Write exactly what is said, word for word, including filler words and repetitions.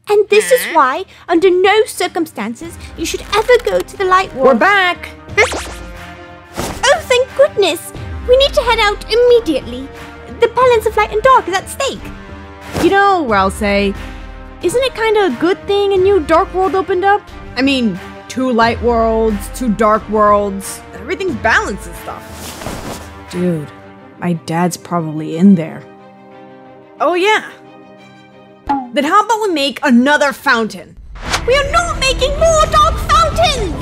And this is why, under no circumstances, you should ever go to the light world. We're back! Oh, thank goodness! We need to head out immediately. The balance of light and dark is at stake. You know, I'll say, isn't it kind of a good thing a new dark world opened up? I mean, two light worlds, two dark worlds, everything's balanced and stuff. Dude, my dad's probably in there. Oh yeah. Then how about we make another fountain? We are not making more dark fountains!